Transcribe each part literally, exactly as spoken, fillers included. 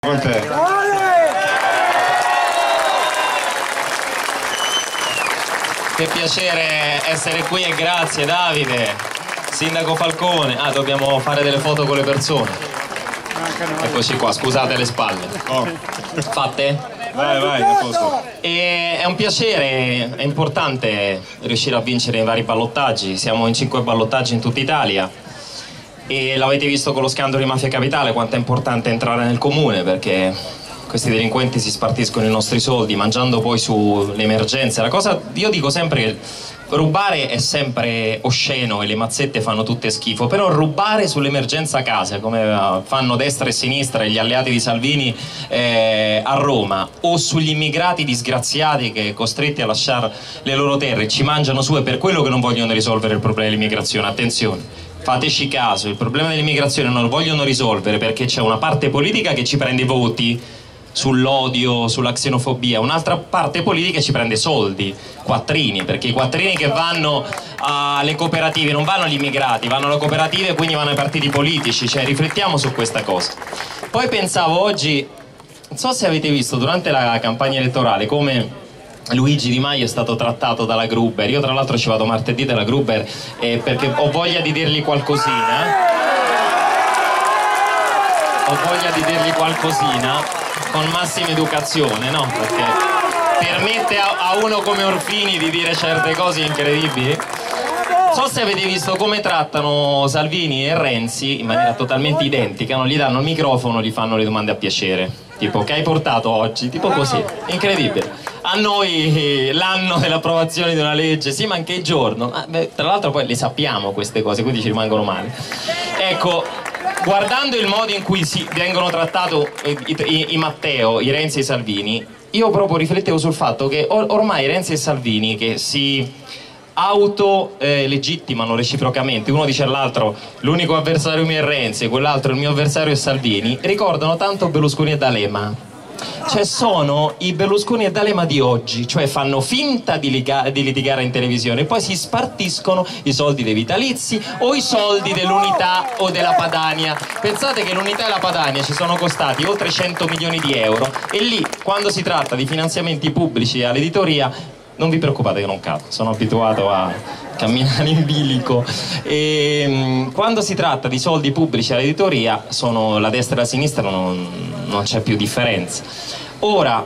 con te. Che piacere essere qui e grazie Davide, Sindaco Falcone. Ah, dobbiamo fare delle foto con le persone. Eccoci qua, scusate le spalle. Oh. Fatte? Vai, vai, a posto. E è un piacere, è importante riuscire a vincere i vari ballottaggi. Siamo in cinque ballottaggi in tutta Italia e l'avete visto con lo scandalo di Mafia Capitale quanto è importante entrare nel comune, perché questi delinquenti si spartiscono i nostri soldi mangiando poi sulle emergenze. La cosa, io dico sempre che rubare è sempre osceno e le mazzette fanno tutte schifo, però rubare sull'emergenza casa, come fanno destra e sinistra e gli alleati di Salvini eh, a Roma, o sugli immigrati disgraziati che costretti a lasciare le loro terre ci mangiano su, è per quello che non vogliono risolvere il problema dell'immigrazione. Attenzione, fateci caso, il problema dell'immigrazione non lo vogliono risolvere perché c'è una parte politica che ci prende voti sull'odio, sulla xenofobia, un'altra parte politica ci prende soldi, quattrini, perché i quattrini che vanno alle cooperative non vanno agli immigrati, vanno alle cooperative e quindi vanno ai partiti politici, cioè riflettiamo su questa cosa. Poi pensavo oggi, non so se avete visto durante la campagna elettorale come Luigi Di Maio è stato trattato dalla Gruber. Io tra l'altro ci vado martedì dalla Gruber eh, perché ho voglia di dirgli qualcosina, ho voglia di dirgli qualcosina con massima educazione, no? Perché permette a, a uno come Orfini di dire certe cose incredibili. Non so se avete visto come trattano Salvini e Renzi in maniera totalmente identica, non gli danno il microfono, gli fanno le domande a piacere, tipo che hai portato oggi, tipo così, incredibile. A noi l'anno dell'approvazione di una legge, sì, ma anche il giorno, ah, beh, tra l'altro poi le sappiamo queste cose, quindi ci rimangono male. Ecco, guardando il modo in cui si vengono trattati i, i, i Matteo, i Renzi e i Salvini, io proprio riflettevo sul fatto che or ormai Renzi e Salvini, che si auto eh, legittimano reciprocamente, uno dice all'altro l'unico avversario mio è Renzi e quell'altro il mio avversario è Salvini, ricordano tanto Berlusconi e D'Alema. Cioè sono i Berlusconi e D'Alema di oggi, cioè fanno finta di, di litigare in televisione e poi si spartiscono i soldi dei vitalizi o i soldi dell'Unità o della Padania. Pensate che l'Unità e la Padania ci sono costati oltre cento milioni di euro e lì, quando si tratta di finanziamenti pubblici all'editoria, non vi preoccupate che non cado, sono abituato a camminare in bilico. E, mh, quando si tratta di soldi pubblici all'editoria, sono la destra e la sinistra, non, non c'è più differenza. Ora,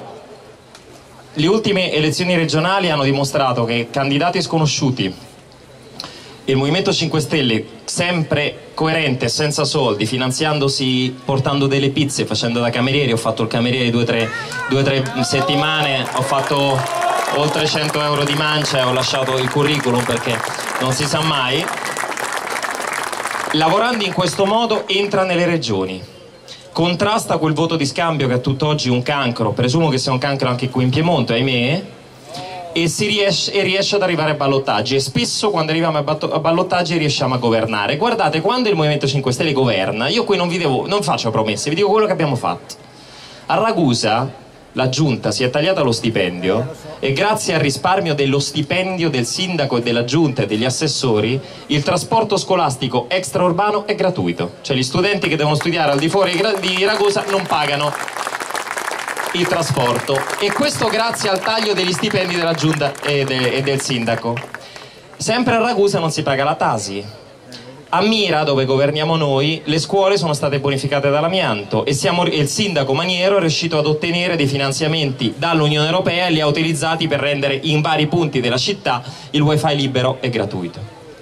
le ultime elezioni regionali hanno dimostrato che candidati sconosciuti, il Movimento cinque Stelle sempre coerente, senza soldi, finanziandosi, portando delle pizze, facendo da cameriere, ho fatto il cameriere due o tre settimane, ho fatto oltre cento euro di mancia e ho lasciato il curriculum perché non si sa mai. Lavorando in questo modo entra nelle regioni, contrasta quel voto di scambio che è tutt'oggi un cancro, presumo che sia un cancro anche qui in Piemonte, ahimè, e, si riesce, e riesce ad arrivare a ballottaggi, e spesso quando arriviamo a, a ballottaggi riusciamo a governare. Guardate, quando il Movimento cinque Stelle governa, io qui non vi devo, non faccio promesse, vi dico quello che abbiamo fatto. A Ragusa la giunta si è tagliata lo stipendio e grazie al risparmio dello stipendio del sindaco e della giunta e degli assessori il trasporto scolastico extraurbano è gratuito, cioè gli studenti che devono studiare al di fuori di Ragusa non pagano il trasporto, e questo grazie al taglio degli stipendi della giunta e, de e del sindaco. Sempre a Ragusa non si paga la Tasi. A Mira, dove governiamo noi, le scuole sono state bonificate dall'amianto e, e il sindaco Maniero è riuscito ad ottenere dei finanziamenti dall'Unione Europea e li ha utilizzati per rendere in vari punti della città il wifi libero e gratuito.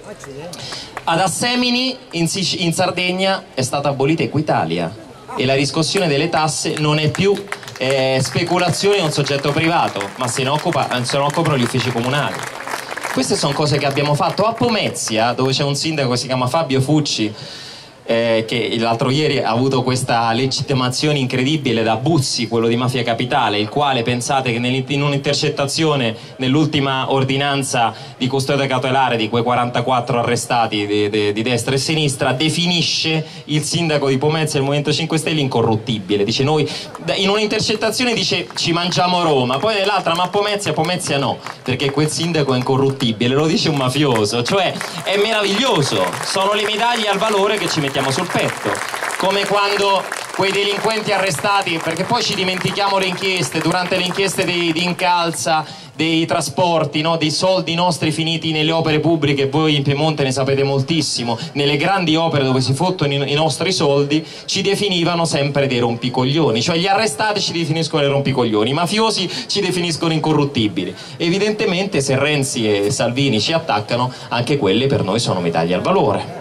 Ad Assemini, in, in Sardegna, è stata abolita Equitalia e la riscossione delle tasse non è più eh, speculazione di un soggetto privato, ma se ne, occupa, se ne occupano gli uffici comunali. Queste sono cose che abbiamo fatto. A Pomezia, dove c'è un sindaco che si chiama Fabio Fucci, eh, che l'altro ieri ha avuto questa legittimazione incredibile da Buzzi, quello di Mafia Capitale, il quale, pensate che in un'intercettazione nell'ultima ordinanza di custodia cautelare di quei quarantaquattro arrestati di, di, di destra e sinistra, definisce il sindaco di Pomezia del Movimento cinque Stelle incorruttibile. Dice, noi in un'intercettazione dice ci mangiamo Roma, poi nell'altra ma Pomezia, Pomezia no, perché quel sindaco è incorruttibile, lo dice un mafioso. Cioè è meraviglioso, sono le medaglie al valore che ci mettiamo sul petto, come quando quei delinquenti arrestati, perché poi ci dimentichiamo le inchieste, durante le inchieste di, di Incalza, dei trasporti, no? Dei soldi nostri finiti nelle opere pubbliche, voi in Piemonte ne sapete moltissimo, nelle grandi opere dove si fottono i, i nostri soldi, ci definivano sempre dei rompicoglioni, cioè gli arrestati ci definiscono dei rompicoglioni, i mafiosi ci definiscono incorruttibili. Evidentemente se Renzi e Salvini ci attaccano, anche quelle per noi sono medaglie al valore.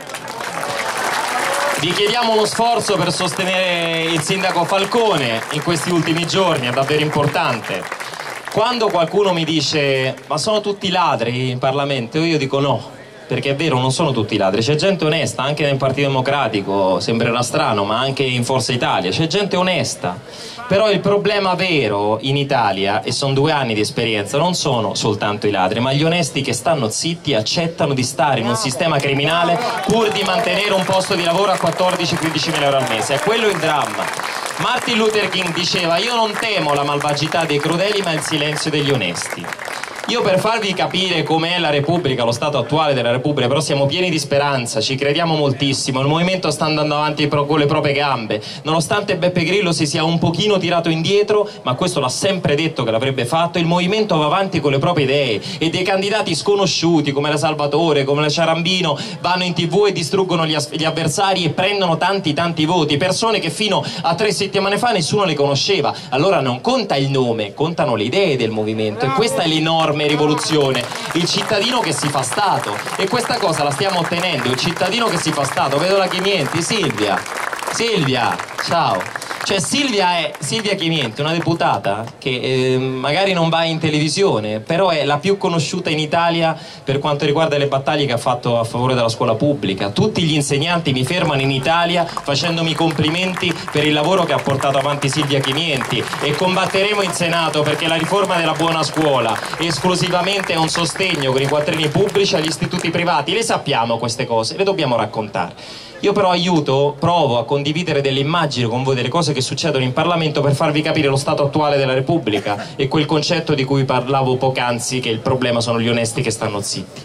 Vi chiediamo uno sforzo per sostenere il sindaco Falcone in questi ultimi giorni, è davvero importante. Quando qualcuno mi dice ma sono tutti ladri in Parlamento, io dico no, perché è vero, non sono tutti ladri, c'è gente onesta anche nel Partito Democratico, sembrerà strano, ma anche in Forza Italia c'è gente onesta. Però il problema vero in Italia, e sono due anni di esperienza, non sono soltanto i ladri, ma gli onesti che stanno zitti e accettano di stare in un sistema criminale pur di mantenere un posto di lavoro a quattordici quindici mila euro al mese. È quello il dramma. Martin Luther King diceva: io non temo la malvagità dei crudeli, ma il silenzio degli onesti. Io, per farvi capire com'è la Repubblica, lo stato attuale della Repubblica, però siamo pieni di speranza, ci crediamo moltissimo, il movimento sta andando avanti con le proprie gambe, nonostante Beppe Grillo si sia un pochino tirato indietro, ma questo l'ha sempre detto che l'avrebbe fatto, il movimento va avanti con le proprie idee, e dei candidati sconosciuti come la Salvatore, come la Ciarambino, vanno in tv e distruggono gli, gli avversari e prendono tanti tanti voti, persone che fino a tre settimane fa nessuno le conosceva. Allora non conta il nome, contano le idee del movimento, e questa è l'enorme rivoluzione, il cittadino che si fa Stato, e questa cosa la stiamo ottenendo, il cittadino che si fa Stato. Vedo la Chimienti, Silvia, Silvia, ciao. Cioè Silvia è Silvia Chimienti, una deputata che eh, magari non va in televisione, però è la più conosciuta in Italia per quanto riguarda le battaglie che ha fatto a favore della scuola pubblica. Tutti gli insegnanti mi fermano in Italia facendomi complimenti per il lavoro che ha portato avanti Silvia Chimienti, e combatteremo in Senato perché la riforma della buona scuola esclusivamente è un sostegno con i quattrini pubblici agli istituti privati. Le sappiamo queste cose, le dobbiamo raccontare. Io però aiuto, provo a condividere delle immagini con voi, delle cose che succedono in Parlamento, per farvi capire lo stato attuale della Repubblica e quel concetto di cui parlavo poc'anzi, che il problema sono gli onesti che stanno zitti.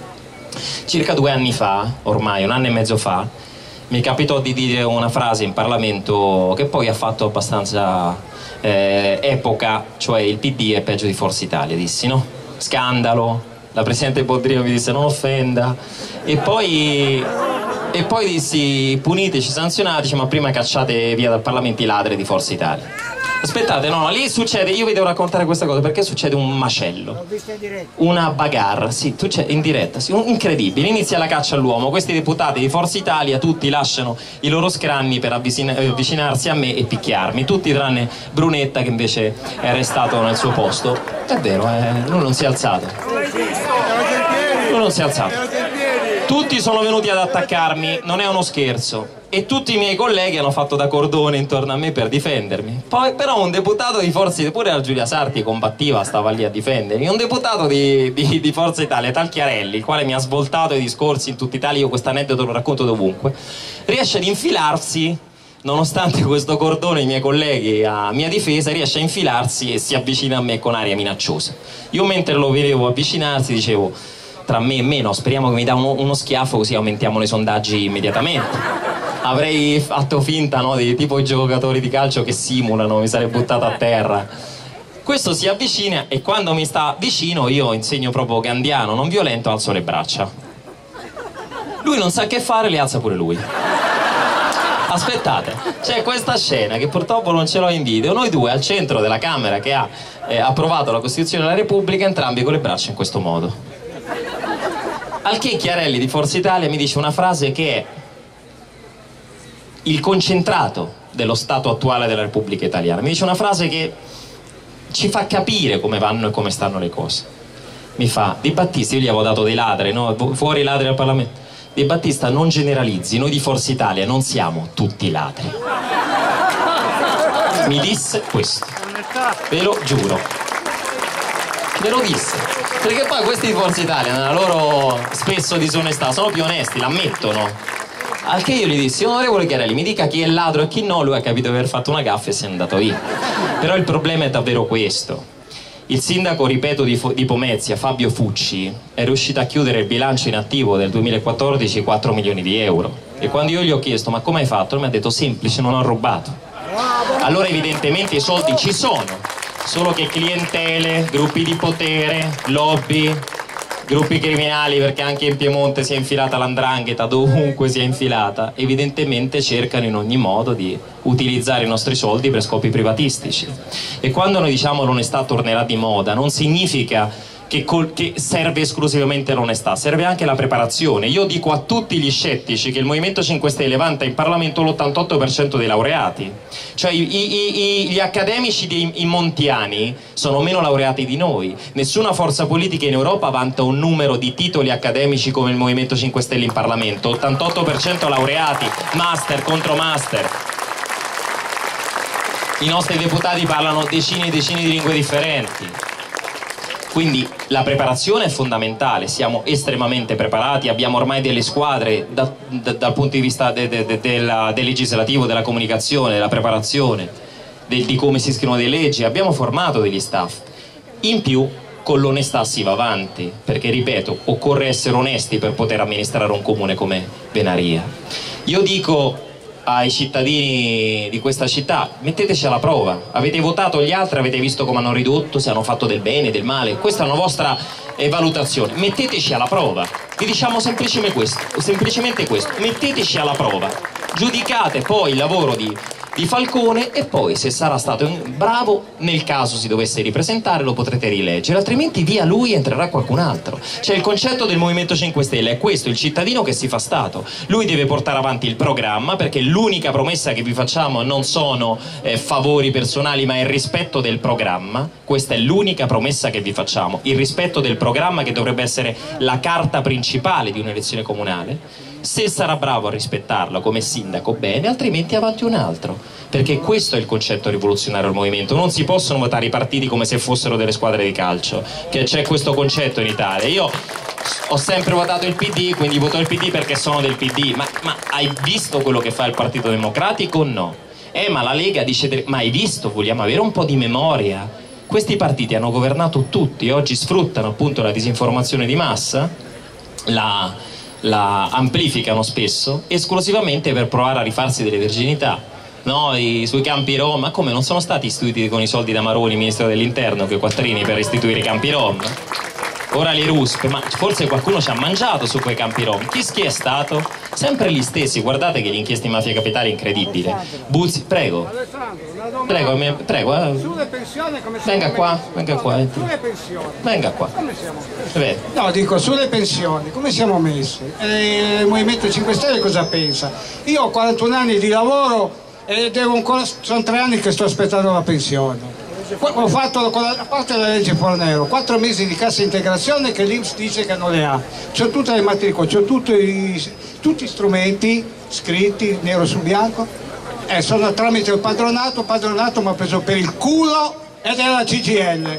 Circa due anni fa, ormai un anno e mezzo fa, mi capitò di dire una frase in Parlamento che poi ha fatto abbastanza eh, epoca, cioè il P D è peggio di Forza Italia, dissi, no? Scandalo, la Presidente Bodrio mi disse non offenda, e poi... E poi dissi puniteci, sanzionateci, ma prima cacciate via dal Parlamento i ladri di Forza Italia. Aspettate, no, lì succede, io vi devo raccontare questa cosa perché succede un macello, una bagarre, sì, in diretta, sì, incredibile. Inizia la caccia all'uomo, questi deputati di Forza Italia tutti lasciano i loro scranni per avvicinarsi a me e picchiarmi, tutti tranne Brunetta che invece è restato nel suo posto. È vero, eh, lui non si è alzato, lui non si è alzato. Tutti sono venuti ad attaccarmi, non è uno scherzo, e tutti i miei colleghi hanno fatto da cordone intorno a me per difendermi. Poi però un deputato di Forza Italia, pure la Giulia Sarti combattiva, stava lì a difendermi, un deputato di, di, di Forza Italia, tal Chiarelli, il quale mi ha svoltato i discorsi in tutta Italia, io questo aneddoto lo racconto dovunque, riesce ad infilarsi, nonostante questo cordone i miei colleghi a mia difesa, riesce a infilarsi e si avvicina a me con aria minacciosa. Io mentre lo vedevo avvicinarsi dicevo: tra me e me no, speriamo che mi dà uno, uno schiaffo così aumentiamo nei sondaggi immediatamente. Avrei fatto finta, no, di tipo i giocatori di calcio che simulano, mi sarei buttato a terra. Questo si avvicina e quando mi sta vicino io insegno proprio gandiano, non violento, alzo le braccia. Lui non sa che fare, le alza pure lui. Aspettate, c'è questa scena che purtroppo non ce l'ho in video, noi due al centro della Camera che ha eh, approvato la Costituzione della Repubblica, entrambi con le braccia in questo modo. Al che Chiarelli di Forza Italia mi dice una frase che è il concentrato dello stato attuale della Repubblica Italiana. Mi dice una frase che ci fa capire come vanno e come stanno le cose. Mi fa: Di Battista, io gli avevo dato dei ladri, no? Fuori i ladri dal Parlamento. Di Battista, non generalizzi, noi di Forza Italia non siamo tutti ladri. Mi disse questo, ve lo giuro, ve lo disse. Perché poi questi di Forza Italia, nella loro spesso disonestà, sono più onesti, l'ammettono. Al che io gli dissi: onorevole Chiarelli, mi dica chi è ladro e chi no. Lui ha capito di aver fatto una gaffa e se n'è andato via. Però il problema è davvero questo. Il sindaco, ripeto, di, di Pomezia, Fabio Fucci, è riuscito a chiudere il bilancio in attivo del duemilaquattordici quattro milioni di euro. E quando io gli ho chiesto ma come hai fatto? Lui mi ha detto semplice, non ho rubato. Allora evidentemente i soldi ci sono, solo che clientele, gruppi di potere, lobby, gruppi criminali, perché anche in Piemonte si è infilata l'andrangheta, dovunque si è infilata, evidentemente cercano in ogni modo di utilizzare i nostri soldi per scopi privatistici. E quando noi diciamo l'onestà tornerà di moda, non significa che, che serve esclusivamente l'onestà, serve anche la preparazione. Io dico a tutti gli scettici che il Movimento cinque Stelle vanta in Parlamento l'ottantotto per cento dei laureati, cioè i, i, i, gli accademici dei, i montiani sono meno laureati di noi. Nessuna forza politica in Europa vanta un numero di titoli accademici come il Movimento cinque Stelle in Parlamento, ottantotto per cento laureati, master contro master. I nostri deputati parlano decine e decine di lingue differenti. Quindi la preparazione è fondamentale, siamo estremamente preparati, abbiamo ormai delle squadre da, da, dal punto di vista de, de, de, della, del legislativo, della comunicazione, della preparazione, del, di come si scrivono delle leggi, abbiamo formato degli staff. In più con l'onestà si va avanti, perché ripeto, occorre essere onesti per poter amministrare un comune come Venaria. Io dico ai cittadini di questa città, metteteci alla prova, avete votato gli altri, avete visto come hanno ridotto, se hanno fatto del bene, del male, questa è una vostra eh, valutazione, metteteci alla prova, vi diciamo semplicemente questo, semplicemente questo, metteteci alla prova, giudicate poi il lavoro di, di Falcone e poi se sarà stato bravo, nel caso si dovesse ripresentare lo potrete rileggere, altrimenti via lui entrerà qualcun altro. Cioè il concetto del Movimento cinque Stelle è questo, il cittadino che si fa Stato, lui deve portare avanti il programma, perché l'unica promessa che vi facciamo non sono eh, favori personali ma il rispetto del programma, questa è l'unica promessa che vi facciamo, il rispetto del programma che dovrebbe essere la carta principale di un'elezione comunale. Se sarà bravo a rispettarlo come sindaco, bene, altrimenti avanti un altro, perché questo è il concetto rivoluzionario del movimento. Non si possono votare i partiti come se fossero delle squadre di calcio, che c'è questo concetto in Italia. Io ho sempre votato il P D, quindi voto il P D perché sono del P D, ma, ma hai visto quello che fa il Partito Democratico o no? Eh, ma la Lega dice, ma hai visto, vogliamo avere un po' di memoria. Questi partiti hanno governato tutti, oggi sfruttano appunto la disinformazione di massa, la... la amplificano spesso esclusivamente per provare a rifarsi delle virginità, no? I, sui campi rom, ma come non sono stati istituiti con i soldi da Maroni, ministro dell'interno, che quattrini per istituire i campi rom? Ora le ruspe, ma forse qualcuno ci ha mangiato su quei campi rom. Chi, chi è stato? Sempre gli stessi, guardate che l'inchiesta in mafia capitale è incredibile. Buzzi, prego. Prego, mi, prego. Eh. Sulle pensioni come venga qua, venga qua. Eh. Sulle pensioni. Venga qua. Come siamo messi? No, dico, sulle pensioni, come siamo messi? E il Movimento cinque Stelle cosa pensa? Io ho quarantuno anni di lavoro e devo ancora, sono tre anni che sto aspettando la pensione. Ho fatto, a parte la legge Fornero, quattro mesi di cassa integrazione che l'I N P S dice che non le ha. C'ho tutte le matricole, c'ho tutti, tutti gli strumenti scritti nero su bianco. Eh, sono tramite il padronato, il padronato mi ha preso per il culo ed è la C G I L.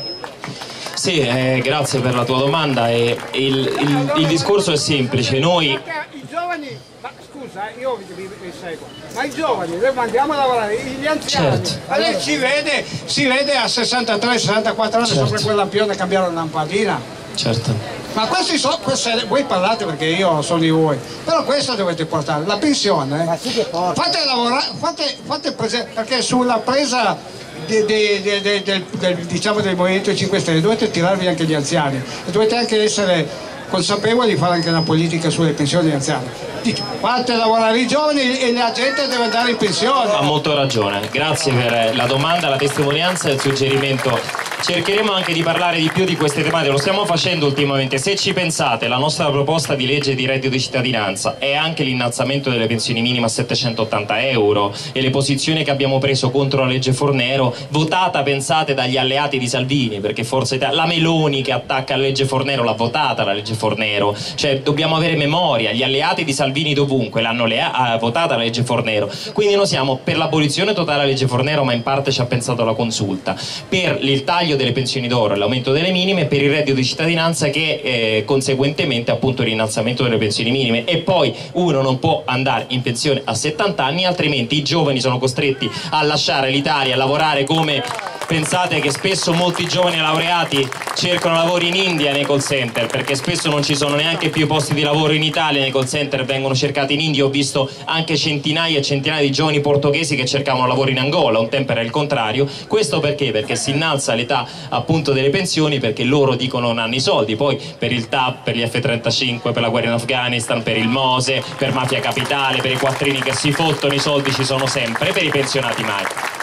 Sì, eh, grazie per la tua domanda. E il, il, il discorso è semplice. Noi... I giovani, ma scusa, io vi, vi, vi seguo, ma i giovani, noi mandiamo a lavorare, gli anziani, certo. Ma lei ci vede, si vede a sessantatré sessantaquattro anni, certo, sopra quel lampione cambiare una lampadina. Certo. Ma questi sono, queste, voi parlate perché io sono di voi, però questa dovete portare, la pensione, eh. Fate lavorare, fate, fate prese, perché sulla presa de, de, de, de, de, del, diciamo, del Movimento cinque Stelle dovete tirarvi anche gli anziani e dovete anche essere consapevoli di fare anche una politica sulle pensioni degli anziani. Fate lavorare i giovani e la gente deve andare in pensione. Ha molto ragione, grazie per la domanda, la testimonianza e il suggerimento. Cercheremo anche di parlare di più di queste tematiche, lo stiamo facendo ultimamente. Se ci pensate, la nostra proposta di legge di reddito di cittadinanza è anche l'innalzamento delle pensioni minime a settecentottanta euro e le posizioni che abbiamo preso contro la legge Fornero, votata, pensate, dagli alleati di Salvini, perché Forza Italia, la Meloni che attacca la legge Fornero l'ha votata la legge Fornero, cioè dobbiamo avere memoria, gli alleati di Salvini dovunque l'hanno votata la legge Fornero, quindi noi siamo per l'abolizione totale della legge Fornero, ma in parte ci ha pensato la consulta, per il taglio delle pensioni d'oro e l'aumento delle minime, per il reddito di cittadinanza che eh, conseguentemente appunto l'innalzamento delle pensioni minime. E poi uno non può andare in pensione a settanta anni, altrimenti i giovani sono costretti a lasciare l'Italia, a lavorare come pensate che spesso molti giovani laureati cercano lavori in India nei call center, perché spesso non ci sono neanche più posti di lavoro in Italia, nei call center vengono cercati in India. Ho visto anche centinaia e centinaia di giovani portoghesi che cercavano lavoro in Angola, un tempo era il contrario. Questo perché? Perché si innalza l'età appunto delle pensioni, perché loro dicono non hanno i soldi, poi per il T A P, per gli F trentacinque, per la guerra in Afghanistan, per il Mose, per Mafia Capitale, per i quattrini che si fottono, i soldi ci sono sempre, per i pensionati mai.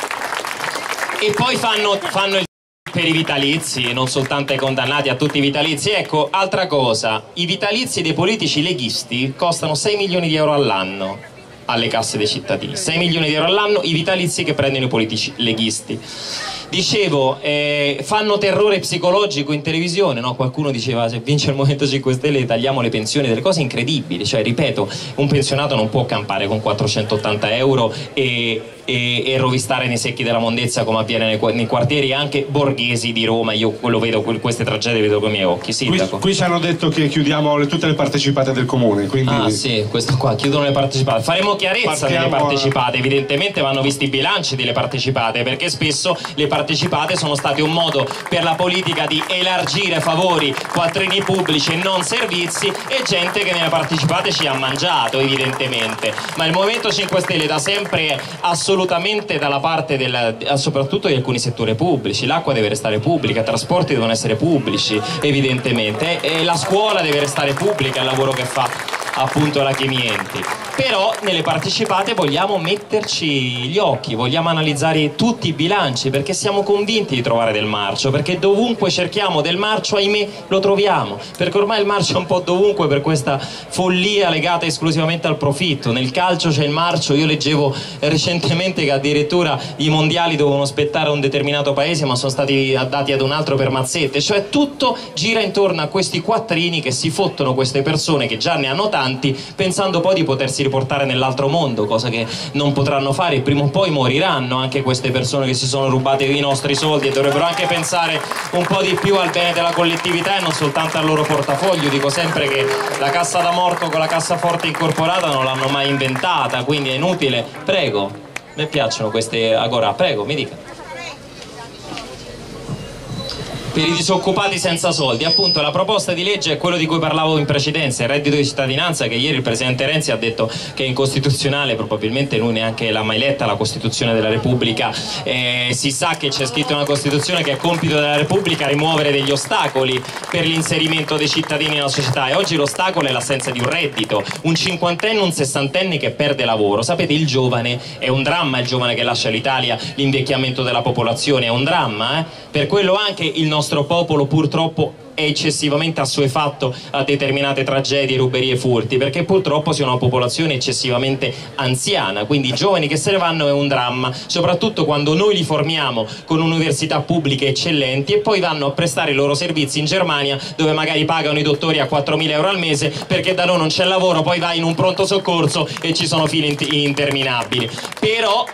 E poi fanno, fanno il per i vitalizi, non soltanto ai condannati, a tutti i vitalizi. Ecco, altra cosa, i vitalizi dei politici leghisti costano sei milioni di euro all'anno alle casse dei cittadini, sei milioni di euro all'anno i vitalizi che prendono i politici leghisti. Dicevo, eh, fanno terrore psicologico in televisione, no? Qualcuno diceva se vince il Movimento cinque Stelle tagliamo le pensioni, delle cose incredibili, cioè ripeto, un pensionato non può campare con quattrocentottanta euro e, e, e rovistare nei secchi della mondezza come avviene nei, nei quartieri anche borghesi di Roma. Io quello vedo, queste tragedie vedo con i miei occhi. Sindaco. Qui, qui ci hanno detto che chiudiamo le, tutte le partecipate del comune, quindi... Ah sì, questo qua, chiudono le partecipate. Faremo chiarezza delle partecipate, a... evidentemente vanno visti i bilanci delle partecipate, perché spesso le partecipate sono state un modo per la politica di elargire favori, quattrini pubblici e non servizi, e gente che nelle partecipate ci ha mangiato evidentemente. Ma il Movimento cinque Stelle da sempre è assolutamente dalla parte del, soprattutto di alcuni settori pubblici. L'acqua deve restare pubblica, i trasporti devono essere pubblici evidentemente, e la scuola deve restare pubblica, il lavoro che fa appunto la Chimienti. Però nelle partecipate vogliamo metterci gli occhi, vogliamo analizzare tutti i bilanci, perché siamo convinti di trovare del marcio, perché dovunque cerchiamo del marcio, ahimè, lo troviamo, perché ormai il marcio è un po' dovunque per questa follia legata esclusivamente al profitto. Nel calcio c'è il marcio, io leggevo recentemente che addirittura i mondiali dovevano spettare a un determinato paese ma sono stati dati ad un altro per mazzette, cioè tutto gira intorno a questi quattrini che si fottono queste persone che già ne hanno tanti, pensando poi di potersi riportare nell'altro mondo, cosa che non potranno fare. Prima o poi moriranno anche queste persone che si sono rubate i nostri soldi, e dovrebbero anche pensare un po' di più al bene della collettività e non soltanto al loro portafoglio. Dico sempre che la cassa da morto con la cassaforte incorporata non l'hanno mai inventata, quindi è inutile. Prego, mi piacciono queste agorà, prego, mi dica. Per i disoccupati senza soldi, appunto la proposta di legge è quello di cui parlavo in precedenza, il reddito di cittadinanza, che ieri il Presidente Renzi ha detto che è incostituzionale, probabilmente lui neanche l'ha mai letta la Costituzione della Repubblica. Eh, si sa che c'è scritto nella Costituzione che è compito della Repubblica rimuovere degli ostacoli per l'inserimento dei cittadini nella società, e oggi l'ostacolo è l'assenza di un reddito, un cinquantenne, un sessantenne che perde lavoro. Sapete, il giovane è un dramma, il giovane che lascia l'Italia, l'invecchiamento della popolazione è un dramma, eh? Per quello anche il nostro Il nostro popolo purtroppo è eccessivamente assuefatto a determinate tragedie, ruberie, furti, perché purtroppo si è una popolazione eccessivamente anziana, quindi i giovani che se ne vanno è un dramma, soprattutto quando noi li formiamo con università pubbliche eccellenti e poi vanno a prestare i loro servizi in Germania, dove magari pagano i dottori a quattromila euro al mese, perché da noi non c'è lavoro, poi vai in un pronto soccorso e ci sono fili interminabili. Però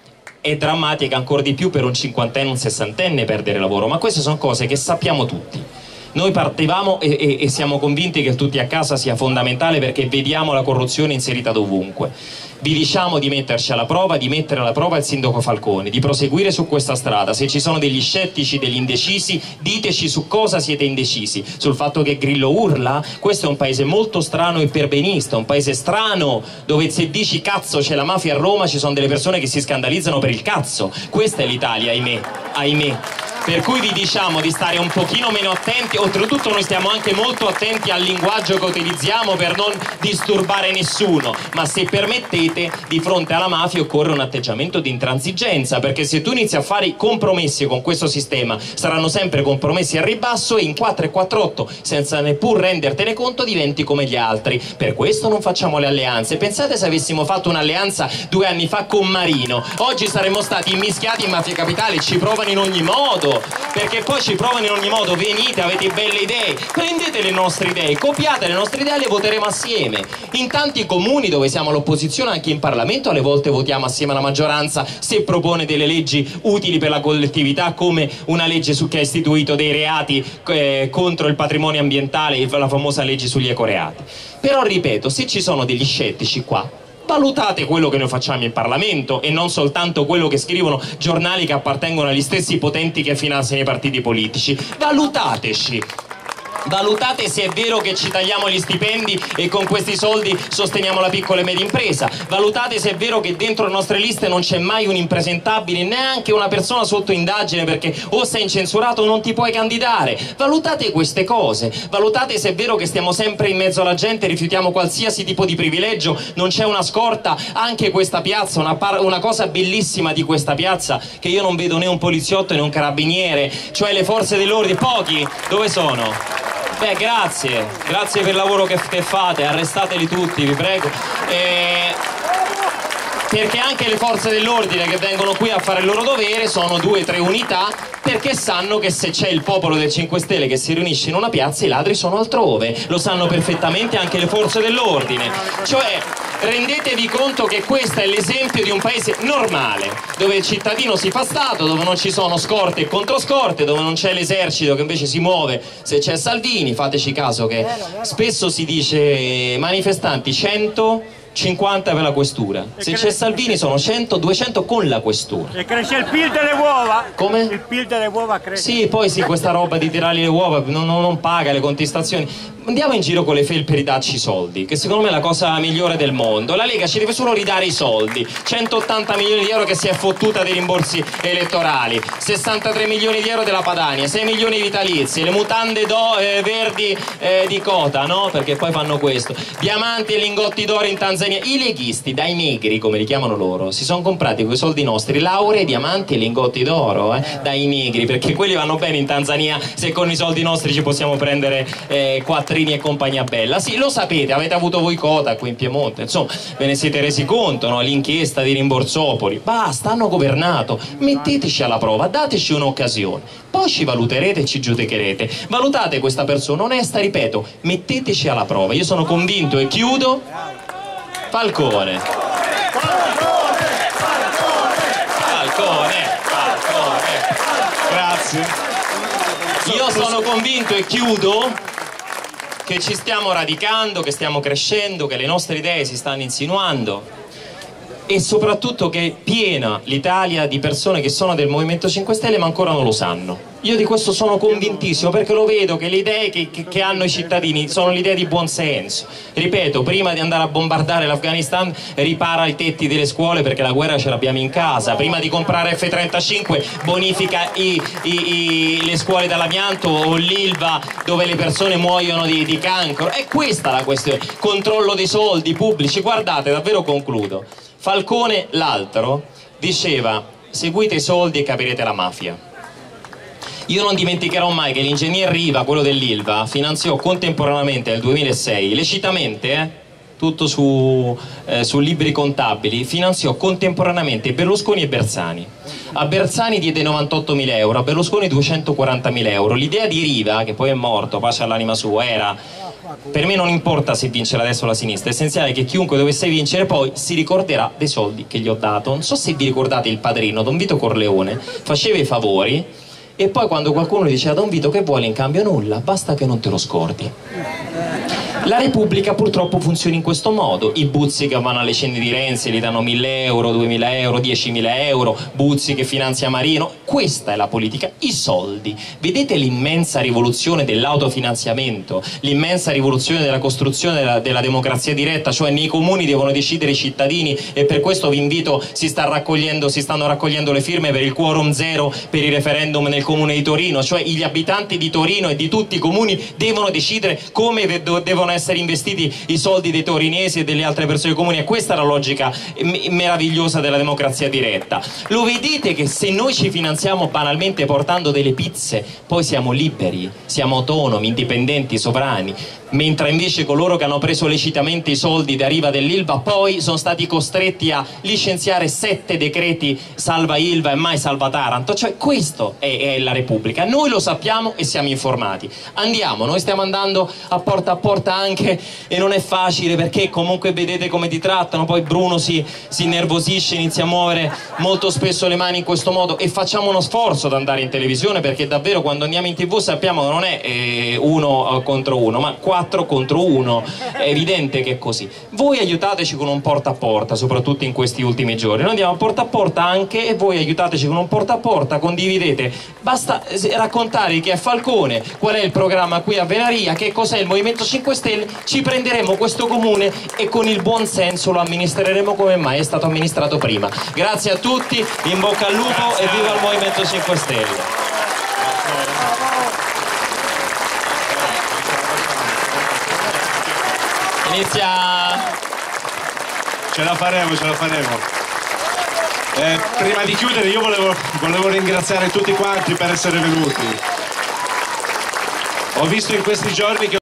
è drammatica ancora di più per un cinquantenne, un sessantenne perdere lavoro, ma queste sono cose che sappiamo tutti. Noi partivamo e, e, e siamo convinti che tutti a casa sia fondamentale, perché vediamo la corruzione inserita dovunque. Vi diciamo di metterci alla prova, di mettere alla prova il sindaco Falcone, di proseguire su questa strada. Se ci sono degli scettici, degli indecisi, diteci su cosa siete indecisi. Sul fatto che Grillo urla? Questo è un paese molto strano e perbenista, un paese strano dove se dici cazzo c'è la mafia a Roma ci sono delle persone che si scandalizzano per il cazzo. Questa è l'Italia, ahimè, ahimè. Per cui vi diciamo di stare un pochino meno attenti. Oltretutto noi stiamo anche molto attenti al linguaggio che utilizziamo per non disturbare nessuno, ma se permettete, di fronte alla mafia occorre un atteggiamento di intransigenza, perché se tu inizi a fare compromessi con questo sistema saranno sempre compromessi al ribasso, e in quattro e quattro otto senza neppur rendertene conto diventi come gli altri. Per questo non facciamo le alleanze. Pensate se avessimo fatto un'alleanza due anni fa con Marino, oggi saremmo stati immischiati in Mafia Capitale. Ci provano in ogni modo, perché poi ci provano in ogni modo. Venite, avete belle idee, prendete le nostre idee, copiate le nostre idee e le voteremo assieme. In tanti comuni dove siamo all'opposizione, anche in Parlamento, alle volte votiamo assieme alla maggioranza se propone delle leggi utili per la collettività, come una legge su che ha istituito dei reati eh, contro il patrimonio ambientale, la famosa legge sugli ecoreati. Però ripeto, se ci sono degli scettici qua, Valutate quello che noi facciamo in Parlamento e non soltanto quello che scrivono giornali che appartengono agli stessi potenti che finanziano i partiti politici. Valutateci. Valutate se è vero che ci tagliamo gli stipendi e con questi soldi sosteniamo la piccola e media impresa. Valutate se è vero che dentro le nostre liste non c'è mai un impresentabile, neanche una persona sotto indagine, perché o sei incensurato o non ti puoi candidare. Valutate queste cose. Valutate se è vero che stiamo sempre in mezzo alla gente, rifiutiamo qualsiasi tipo di privilegio, non c'è una scorta. Anche questa piazza, una, una cosa bellissima di questa piazza, che io non vedo né un poliziotto né un carabiniere, cioè le forze dell'ordine. Pochi? Dove sono? Beh, grazie, grazie per il lavoro che, che fate, arrestateli tutti, vi prego. E... perché anche le forze dell'ordine che vengono qui a fare il loro dovere sono due o tre unità, perché sanno che se c'è il popolo del cinque Stelle che si riunisce in una piazza, i ladri sono altrove. Lo sanno perfettamente anche le forze dell'ordine. Cioè, rendetevi conto che questo è l'esempio di un paese normale, dove il cittadino si fa Stato, dove non ci sono scorte e controscorte, dove non c'è l'esercito che invece si muove se c'è Salvini. Fateci caso che spesso si dice manifestanti cento, cinquanta per la questura, se c'è Salvini sono cento, duecento con la questura. E cresce il P I L delle uova? Come? Il P I L delle uova cresce. Sì, poi sì, questa roba di tirargli le uova non, non, non paga le contestazioni. Andiamo in giro con le felpe e ridarci i soldi, che secondo me è la cosa migliore del mondo. La Lega ci deve solo ridare i soldi, centottanta milioni di euro che si è fottuta dei rimborsi elettorali, sessantatré milioni di euro della Padania, sei milioni di vitalizi, le mutande do, eh, verdi eh, di Cota, no? Perché poi fanno questo, diamanti e lingotti d'oro in Tanzania. I leghisti, dai negri come li chiamano loro, si sono comprati con i soldi nostri lauree, diamanti e lingotti d'oro, eh? Dai negri, perché quelli vanno bene in Tanzania se con i soldi nostri ci possiamo prendere eh, quattrini e compagnia bella. Sì, lo sapete, avete avuto voi Cota qui in Piemonte, insomma, ve ne siete resi conto, no? L'inchiesta di Rimborsopoli, basta, hanno governato, metteteci alla prova, dateci un'occasione, poi ci valuterete e ci giudicherete. Valutate questa persona onesta, ripeto, metteteci alla prova. Io sono convinto, e chiudo, Falcone. Falcone, Falcone. Grazie. Io sono convinto, e chiudo, che ci stiamo radicando, che stiamo crescendo, che le nostre idee si stanno insinuando e soprattutto che è piena l'Italia di persone che sono del Movimento cinque Stelle ma ancora non lo sanno. Io di questo sono convintissimo, perché lo vedo che le idee che, che, che hanno i cittadini sono le idee di buon senso. Ripeto, prima di andare a bombardare l'Afghanistan, ripara i tetti delle scuole perché la guerra ce l'abbiamo in casa. Prima di comprare F trentacinque, bonifica i, i, i, le scuole dall'amianto o l'Ilva dove le persone muoiono di, di cancro. È questa la questione. Controllo dei soldi pubblici. Guardate, davvero concludo. Falcone, l'altro, diceva: seguite i soldi e capirete la mafia. Io non dimenticherò mai che l'ingegner Riva, quello dell'Ilva, finanziò contemporaneamente nel duemilasei, lecitamente, eh, tutto su, eh, su libri contabili, finanziò contemporaneamente Berlusconi e Bersani. A Bersani diede novantottomila euro, a Berlusconi duecentoquarantamila euro. L'idea di Riva, che poi è morto, pace all'anima sua, era: per me non importa se vince la destra o la sinistra, è essenziale che chiunque dovesse vincere poi si ricorderà dei soldi che gli ho dato. Non so se vi ricordate il padrino, Don Vito Corleone, faceva i favori e poi quando qualcuno gli diceva: Don Vito, che vuole in cambio? Nulla, basta che non te lo scordi. La Repubblica purtroppo funziona in questo modo. I Buzzi che vanno alle cene di Renzi gli danno mille euro, duemila euro, diecimila euro, Buzzi che finanzia Marino. Questa è la politica, i soldi. Vedete l'immensa rivoluzione dell'autofinanziamento, l'immensa rivoluzione della costruzione della, della democrazia diretta, cioè nei comuni devono decidere i cittadini, e per questo vi invito, si, sta raccogliendo, si stanno raccogliendo le firme per il quorum zero per il referendum nel comune di Torino, cioè gli abitanti di Torino e di tutti i comuni devono decidere come devono essere investiti i soldi dei torinesi e delle altre persone comuni. E questa è la logica meravigliosa della democrazia diretta. Lo vedete che se noi ci finanziamo banalmente portando delle pizze, poi siamo liberi, siamo autonomi, indipendenti, sovrani, mentre invece coloro che hanno preso lecitamente i soldi da Riva dell'Ilva poi sono stati costretti a licenziare sette decreti salva Ilva e mai salva Taranto. Cioè questo è, è la Repubblica, noi lo sappiamo e siamo informati. Andiamo, noi stiamo andando a porta a porta anche, e non è facile perché comunque vedete come ti trattano. Poi Bruno si, si innervosisce, inizia a muovere molto spesso le mani in questo modo, e facciamo uno sforzo ad andare in televisione, perché davvero quando andiamo in tv sappiamo che non è eh, uno contro uno, ma qua quattro contro uno, è evidente che è così. Voi aiutateci con un porta a porta, soprattutto in questi ultimi giorni. Noi andiamo porta a porta anche, e voi aiutateci con un porta a porta, condividete, basta raccontare chi è Falcone, qual è il programma qui a Venaria, che cos'è il Movimento cinque Stelle, ci prenderemo questo comune e con il buon senso lo amministreremo come mai è stato amministrato prima. Grazie a tutti, in bocca al lupo. Grazie. E viva il Movimento cinque Stelle. Inizia. Ce la faremo, ce la faremo. Eh, prima di chiudere io volevo, volevo ringraziare tutti quanti per essere venuti. Ho visto in questi giorni che